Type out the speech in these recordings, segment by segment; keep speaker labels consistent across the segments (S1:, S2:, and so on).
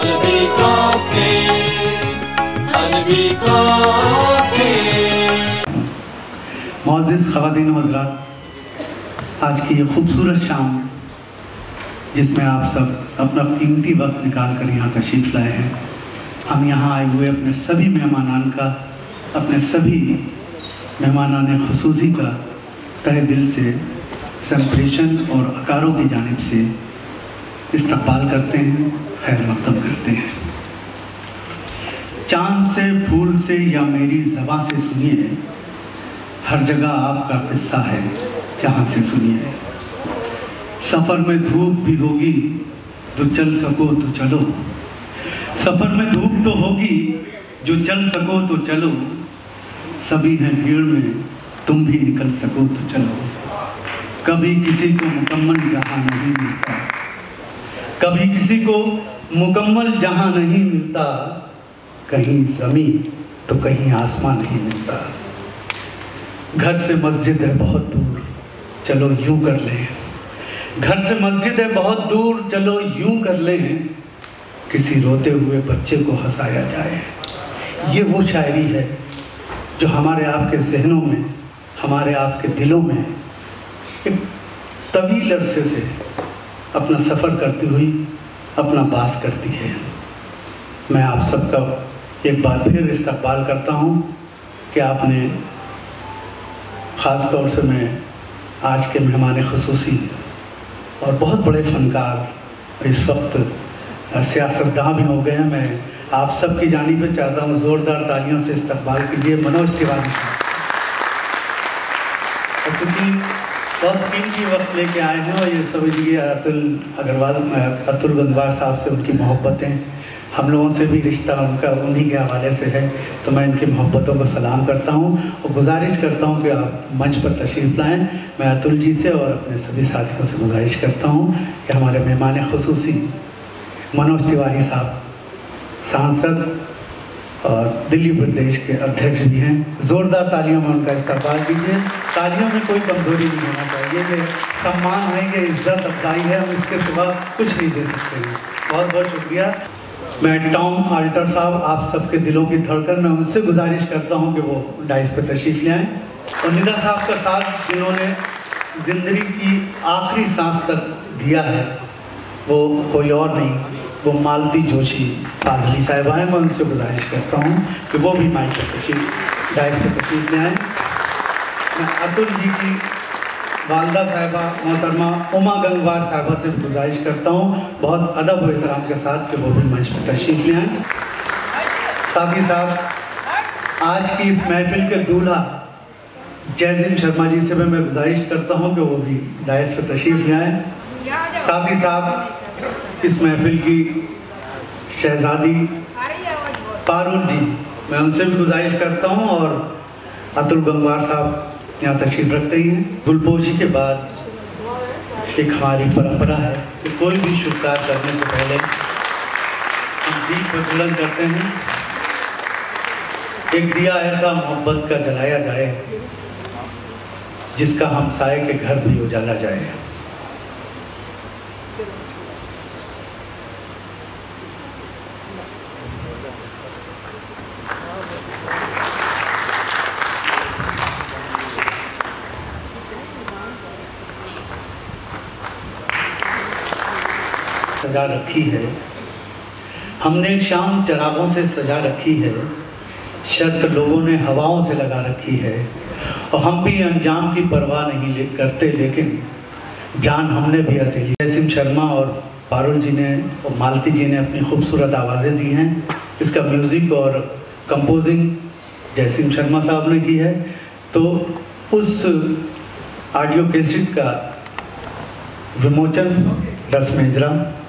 S1: मोअज़्ज़िज़ ख़वातीन व हज़रात, आज की ये खूबसूरत शाम जिसमें आप सब अपना कीमती वक्त निकाल कर यहाँ तशरीफ़ लाए हैं, हम यहाँ आए हुए अपने सभी मेहमानान का, अपने सभी मेहमानान ख़ुसूसी का तहे दिल से सेलिब्रेशन और अकारों की जानिब से इस्तक़बाल करते हैं, खैर मक़दम करते हैं। चाँद से, फूल से या मेरी ज़बां से सुनिए, हर जगह आपका किस्सा है, जहाँ से सुनिए। सफ़र में धूप भी होगी, जो चल सको तो चलो। सफ़र में धूप तो होगी, जो चल सको तो चलो। सभी हैं भीड़ में, तुम भी निकल सको तो चलो। कभी किसी को मुकम्मल जहाँ नहीं मिलता, कभी किसी को मुकम्मल जहाँ नहीं मिलता। कहीं ज़मीन तो कहीं आसमान नहीं मिलता। घर से मस्जिद है बहुत दूर, चलो यूँ कर लें। घर से मस्जिद है बहुत दूर, चलो यूँ कर लें। किसी रोते हुए बच्चे को हंसाया जाए। ये वो शायरी है जो हमारे आपके जहनों में, हमारे आपके दिलों में एक तवील अरसे से अपना सफ़र करती हुई अपना बास करती है। मैं आप सबका एक बार फिर इस्तक़बाल करता हूँ कि आपने ख़ास तौर से मैं आज के मेहमान ख़ुसूसी और बहुत बड़े फ़नकार इस वक्त सियासतदान भी हो गए हैं। मैं आप सब की जानिब पे चाहता हूँ ज़ोरदार तालियों से इस्तक़बाल कीजिए मनोज तिवारी साहब। और चूँकि बहुत कीमती वक्त लेके आए हैं और ये समझिए अतुल गंगवार साहब से उनकी मोहब्बतें, हम लोगों से भी रिश्ता उनका उन्हीं के हवाले से है, तो मैं इनकी मोहब्बतों को सलाम करता हूँ और गुजारिश करता हूँ कि आप मंच पर तशरीफ़ लाएँ। मैं अतुल जी से और अपने सभी साथियों से गुजारिश करता हूँ कि हमारे मेहमान ख़ुसूसी मनोज तिवारी साहब, सांसद और दिल्ली प्रदेश के अध्यक्ष भी हैं, ज़ोरदार तालियों में उनका इस्तक़बाल कीजिए। तालियों में कोई कमज़ोरी नहीं होना चाहिए, ये सम्मान है, ये इज़्ज़त अफजाई है, हम इसके सिवा कुछ नहीं दे सकते हैं। बहुत बहुत शुक्रिया। मैं टॉम आल्टर साहब, आप सबके दिलों की धड़कन, मैं उनसे गुजारिश करता हूं कि वो डाइस पर तशरीफ़ ले आएँ। और निदा साहब का साथ जिन्होंने ज़िंदगी की आखिरी सांस तक दिया है, वो कोई और नहीं, वो मालती जोशी फाजली साहिबा हैं। मैं उनसे गुजारिश करता हूं कि वो भी माइक पर डाइस पर तशरीफ़ ले आएँ। मैं अतुल जी की वालदा साहिबा मोहतरमा उमा गंगवार साहिबा से गुजारिश करता हूँ बहुत अदब और एहतराम के साथ कि वो भी मंच पर तशरीफ़ ले आएँ। साथ ही साथ आज की इस महफिल के दूल्हा जयसिम शर्मा जी से मैं गुजारिश करता हूँ कि वो भी डायस पर तशरीफ़ ले आएँ। साथ ही साथ इस महफिल की शहजादी पारुल जी, मैं उनसे भी गुजारिश करता हूँ और अतुल गंगवार साहब यहाँ तशरीफ़ रखते ही हैं। गुलपोशी के बाद एक हमारी परंपरा है कि कोई भी शुभ कार्य करने से पहले हम दीप प्रज्वलन करते हैं। एक दिया ऐसा मोहब्बत का जलाया जाए जिसका हमसाये के घर भी उजाला जाए। सजा रखी है हमने एक शाम चरागों से सजा रखी है, शर्त लोगों ने हवाओं से लगा रखी है। और हम भी अंजाम की परवाह नहीं करते, लेकिन जान हमने भी हथेली। जयसिम शर्मा और पारुल जी ने और मालती जी ने अपनी खूबसूरत आवाज़ें दी हैं। इसका म्यूज़िक और कंपोजिंग जयसिम शर्मा साहब ने की है। तो उस ऑडियो कैसेट का विमोचन रस मेजरा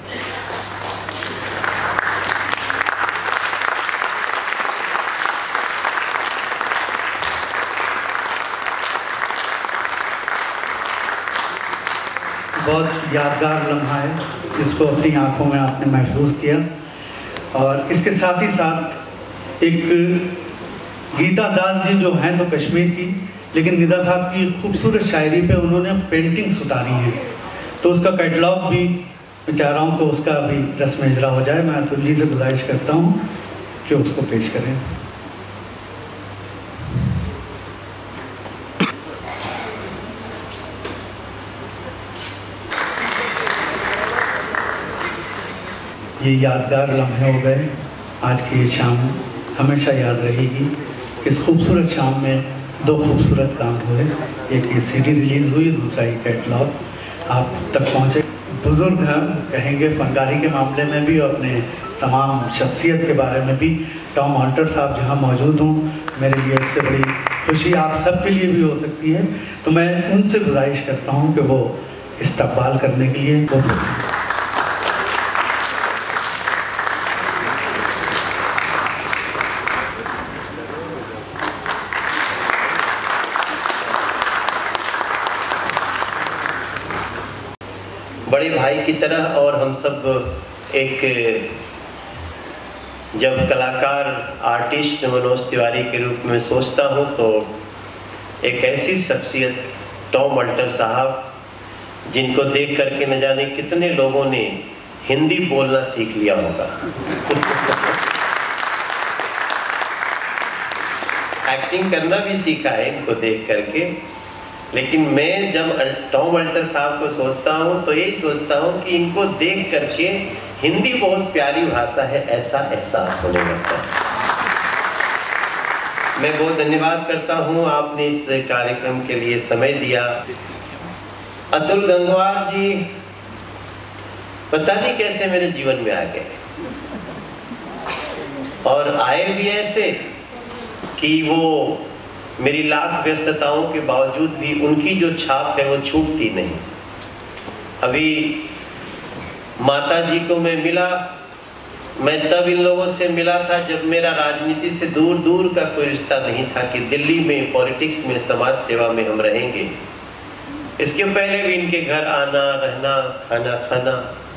S1: बहुत यादगार लम्हा है जिसको अपनी आंखों में आपने महसूस किया। और इसके साथ ही साथ एक गीता दास जी जो हैं तो कश्मीर की, लेकिन निदा साहब की खूबसूरत शायरी पे उन्होंने पेंटिंग्स उतारी हैं, तो उसका कैटलॉग भी मैं चाह रहा हूँ कि उसका अभी रस्म इजरा हो जाए। मैं अतुल जी से गुजारिश करता हूँ कि उसको पेश करें। ये यादगार लम्हे हो गए। आज की ये शाम हमेशा याद रहेगी। इस खूबसूरत शाम में दो खूबसूरत काम हुए, एक ये सीडी रिलीज़ हुई, दूसरा ये कैटलॉग आप तक पहुँचे। बुज़ुर्ग हम कहेंगे फनकारी के मामले में भी और अपने तमाम शख्सियत के बारे में भी। टॉम हंटर साहब जहाँ मौजूद हों, मेरे लिए इससे बड़ी खुशी आप सबके लिए भी हो सकती है। तो मैं उनसे गुजारिश करता हूँ कि वो इस्तकबाल करने के लिए वो
S2: बड़े भाई की तरह। और हम सब एक जब कलाकार आर्टिस्ट मनोज तिवारी के रूप में सोचता हूँ तो एक ऐसी शख्सियत टॉम हंटर साहब, जिनको देख करके न जाने कितने लोगों ने हिंदी बोलना सीख लिया होगा। एक्टिंग करना भी सीखा है इनको देख करके। लेकिन मैं जब टॉम हंटर साहब को सोचता हूँ तो यही सोचता हूँ कि इनको देख करके हिंदी बहुत प्यारी भाषा है, ऐसा एहसास होने लगता है। मैं बहुत धन्यवाद करता हूँ, आपने इस कार्यक्रम के लिए समय दिया। अतुल गंगवार जी पता नहीं कैसे मेरे जीवन में आ गए, और आए भी ऐसे कि वो मेरी लाख व्यस्तताओं के बावजूद भी उनकी जो छाप है वो छूटती नहीं। अभी माता जी को मैं मिला, मैं तब इन लोगों से मिला था जब मेरा राजनीति से दूर दूर का कोई रिश्ता नहीं था कि दिल्ली में पॉलिटिक्स में, समाज सेवा में हम रहेंगे। इसके पहले भी इनके घर आना, रहना, खाना खाना।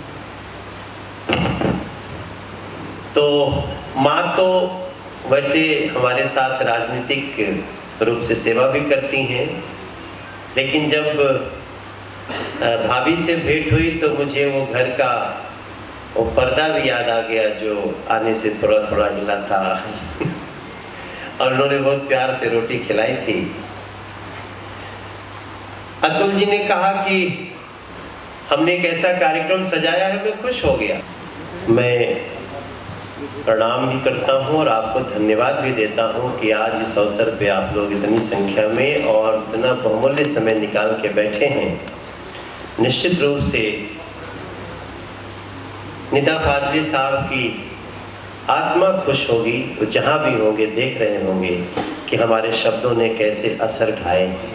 S2: तो माँ तो वैसे हमारे साथ राजनीतिक रूप से सेवा भी करती हैं, लेकिन जब भाभी से भेंट हुई तो मुझे वो घर का वो पर्दा भी याद आ गया जो आने से थोड़ा थोड़ा हिला था। और उन्होंने बहुत प्यार से रोटी खिलाई थी। अतुल जी ने कहा कि हमने एक ऐसा कार्यक्रम सजाया है, मैं खुश हो गया। मैं प्रणाम भी करता हूँ और आपको धन्यवाद भी देता हूँ कि आज इस अवसर पे आप लोग इतनी संख्या में और इतना बहुमूल्य समय निकाल के बैठे हैं। निश्चित रूप से निदा फाजली साहब की आत्मा खुश होगी, वो जहाँ भी होंगे देख रहे होंगे कि हमारे शब्दों ने कैसे असर ढाए हैं।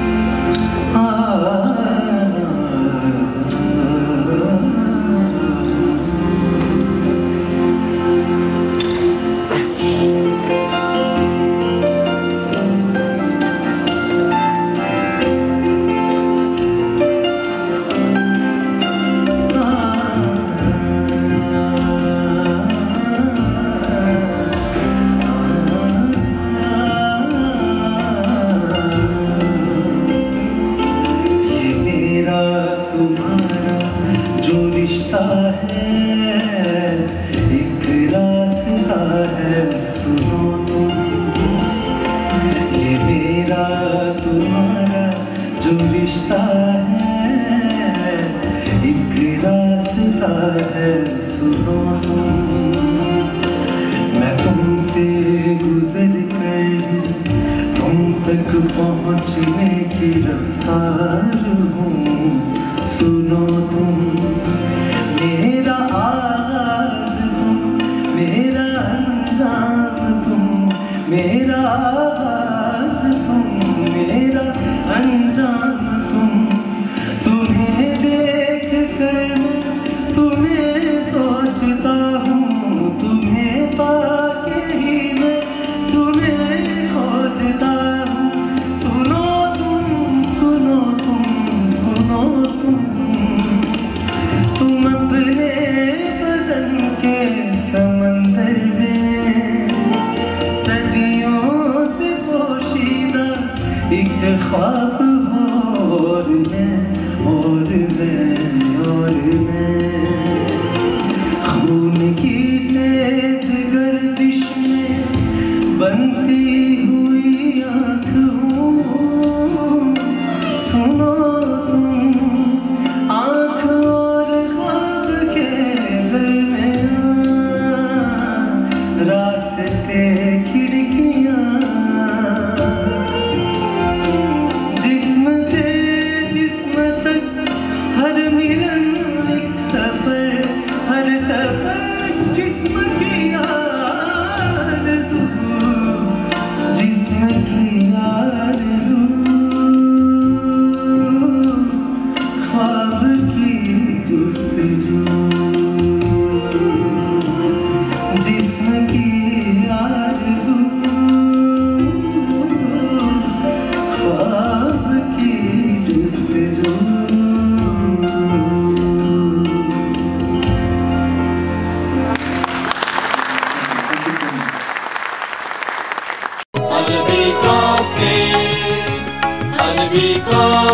S3: मैं तुमसे गुजर कर तुम तक पहुँचने की रफ्तार हूँ। सुनो तुम मेरा आगाज़, तुम मेरा अंजाम, तुम मेरा आगाज़, तुम मेरा अंजाम, तुम्हें देख कर तुम्हें सोचता हूँ, तुम्हें पाके ही मैं तुम्हें खोजता हूँ। सुनो तुम, सुनो तुम, सुनो तुम अपने बदन के समंदर में सदियों से पोशीदा एक ख्वाब हो, और मैं से खिड़कियां, जिस्म से जिस्म तक हर मिलन एक सफर, हर सफर जिस्म की आरज़ू, जिस्म की आरज़ू, ख्वाब की जुस्तजू, जिस्म की आरज़ू, ख्वाब की जुस्तजू।
S4: अलविदा